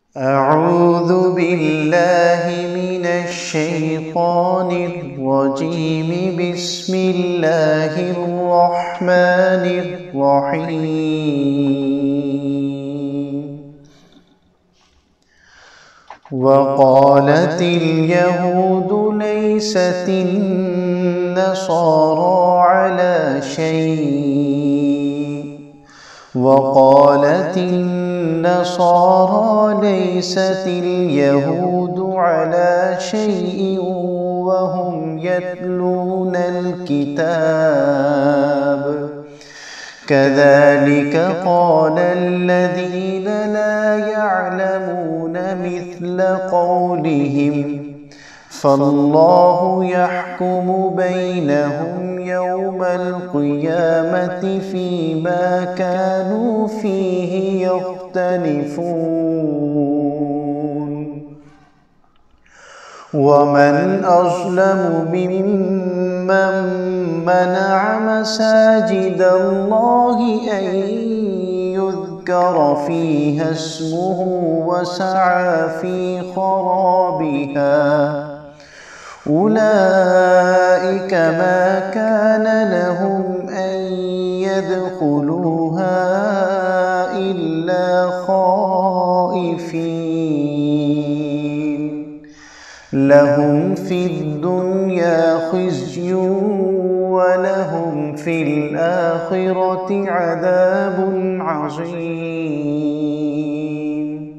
أعوذ بالله من الشيطان الرجيم. بسم الله الرحمن الرحيم. وقالت اليهود ليست النصارى على شيء وقالت النصارى ليست اليهود على شيء وهم يتلون الكتاب كذلك قال الذين لا يعلمون مثل قولهم فالله يحكم بينهم يوم القيامة فيما كانوا فيه يختلفون. ومن أظلم ممن منع مساجد الله أن يذكر فيها اسمه وسعى في خرابها أولئك ما كان لهم أن يدخلوها إلا خائفين لهم في الدنيا خزي ولهم في الآخرة عذاب عظيم.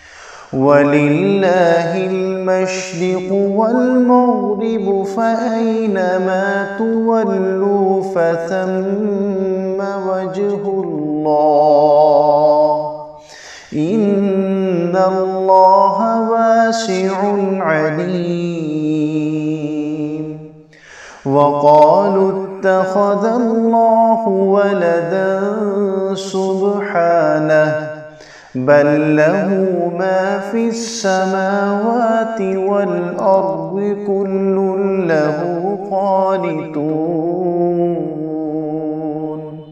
ولله المشرق والمغرب فأينما تولوا فثم وجه الله إن الله واسع عليم. وقالوا اتخذ الله ولدا سبحانه بل له ما في السماوات والأرض كل له قانتون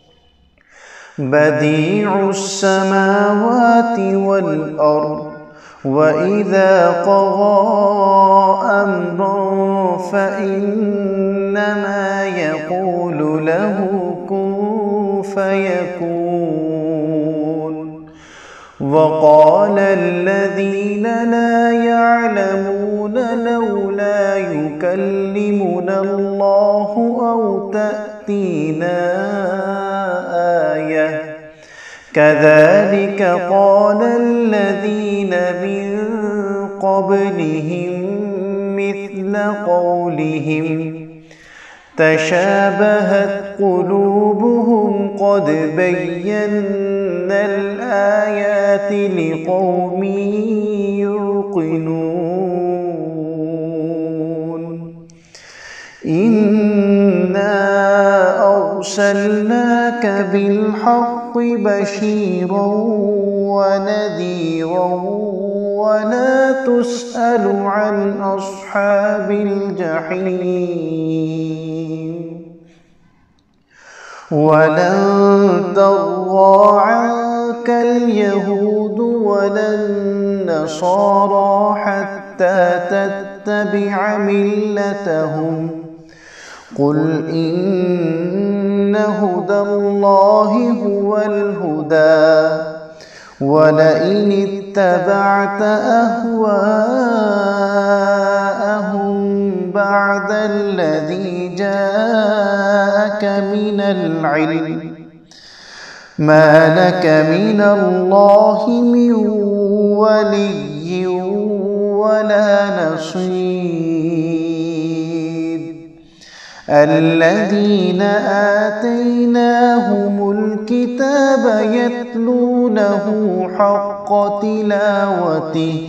بديع السماوات والأرض وإذا قضى أمرا فإنما يقول له كن فيكون. وقال الذين لا يعلمون لولا يكلمنا الله أو تأتينا آية كذلك قال الذين من قبلهم مثل قولهم تشابهت قلوبهم قد بينا الآيات لقوم يوقنون. إنا أرسلناك بالحق بشيرا ونذيرا ولا تسأل عن أصحاب الجحيم. ولن ترضى عنك اليهود ولا النصارى حتى تتبع ملتهم قل إن هدى الله هو الهدى ولئن اتبعت أهواءهم بعد الذي جاءك من العلم ما لك من الله من ولي ولا نصير. الذين آتيناهم الكتاب يتلونه حق تلاوته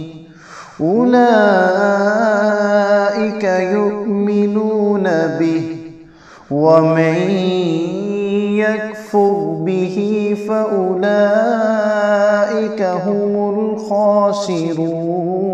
أولئك يؤمنون به ومن يكفر به فأولئك هم الخاسرون.